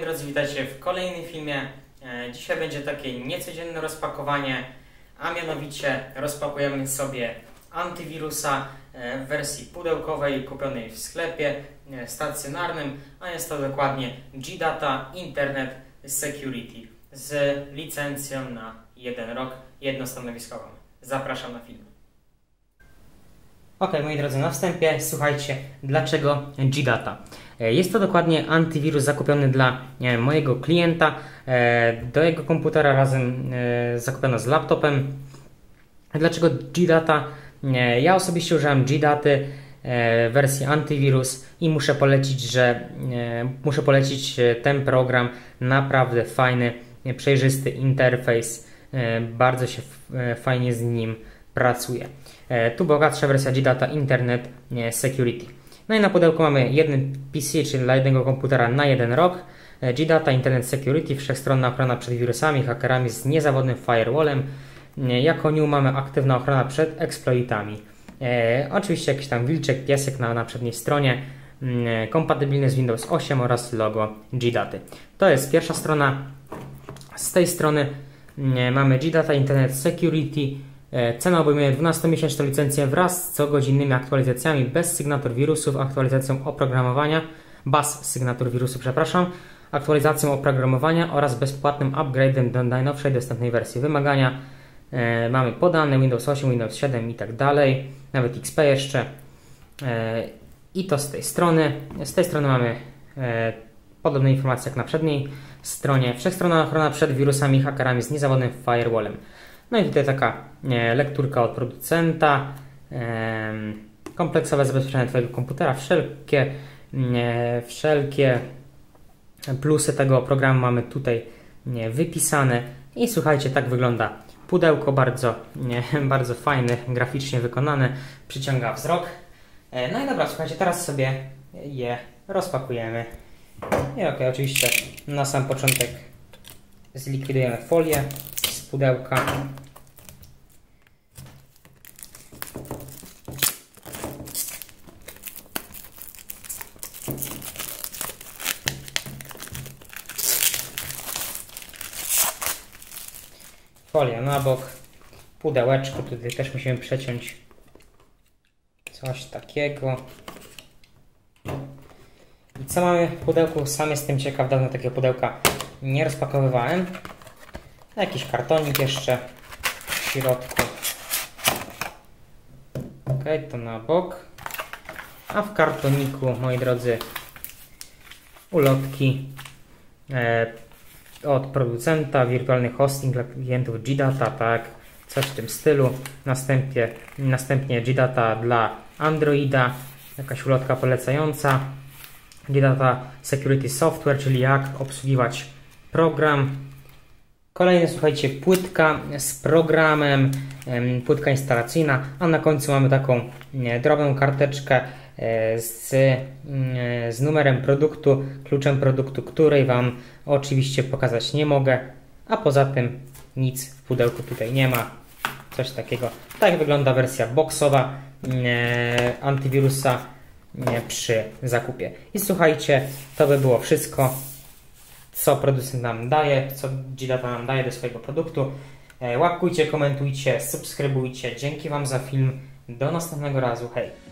drodzy, witajcie w kolejnym filmie. Dzisiaj będzie takie niecodzienne rozpakowanie, a mianowicie rozpakujemy sobie antywirusa w wersji pudełkowej kupionej w sklepie stacjonarnym, a jest to dokładnie G-Data Internet Security z licencją na 1 rok, jednostanowiskową. Zapraszam na film. Ok, moi drodzy, na wstępie słuchajcie, dlaczego G-Data. Jest to dokładnie antywirus zakupiony dla mojego klienta. Do jego komputera razem zakupiono z laptopem. Dlaczego G-Data? Ja osobiście używam G-Daty w wersji antywirus i muszę polecić ten program. Naprawdę fajny, przejrzysty interfejs. Bardzo się fajnie z nim pracuje. Tu bogatsza wersja G-Data Internet Security. No i na pudełku mamy jeden PC, czyli dla jednego komputera na 1 rok. G-Data Internet Security, wszechstronna ochrona przed wirusami, hakerami z niezawodnym firewallem. Jako new mamy aktywna ochrona przed exploitami. Oczywiście jakiś tam wilczek, piesek na przedniej stronie. Kompatybilny z Windows 8 oraz logo G-Daty. To jest pierwsza strona. Z tej strony mamy G-Data Internet Security. Cena obejmuje 12-miesięczną licencję wraz z cogodzinnymi aktualizacjami bez sygnatur wirusów, aktualizacją oprogramowania, aktualizacją oprogramowania oraz bezpłatnym upgrade'em do najnowszej dostępnej wersji. Wymagania mamy podane, Windows 8, Windows 7 i tak dalej, nawet XP jeszcze. I to z tej strony. Z tej strony mamy podobne informacje jak na przedniej stronie. Wszechstronna ochrona przed wirusami i hakerami z niezawodnym firewallem. No i tutaj taka lekturka od producenta, kompleksowe zabezpieczenie Twojego komputera, wszelkie plusy tego programu mamy tutaj wypisane. I słuchajcie, tak wygląda pudełko, bardzo fajne, graficznie wykonane, przyciąga wzrok. No i dobra, słuchajcie, teraz sobie je rozpakujemy. I ok, oczywiście na sam początek zlikwidujemy folię z pudełka. Folia na bok, pudełeczko, tutaj też musimy przeciąć coś takiego. I co mamy w pudełku? Sam jestem ciekaw, dawno takiego pudełka nie rozpakowywałem. Jakiś kartonik jeszcze w środku. Ok, to na bok. A w kartoniku, moi drodzy, ulotki od producenta, wirtualny hosting dla klientów G-Data, tak, coś w tym stylu. Następnie G-Data dla Androida, jakaś ulotka polecająca. G-Data Security Software, czyli jak obsługiwać program. Kolejny, słuchajcie, płytka z programem, płytka instalacyjna, a na końcu mamy taką drobną karteczkę z numerem produktu, kluczem produktu, której Wam oczywiście pokazać nie mogę, a poza tym nic w pudełku tutaj nie ma, coś takiego. Tak wygląda wersja boxowa antywirusa przy zakupie. I słuchajcie, to by było wszystko, co producent nam daje, co G-Data nam daje do swojego produktu. Łapkujcie, komentujcie, subskrybujcie. Dzięki Wam za film. Do następnego razu. Hej!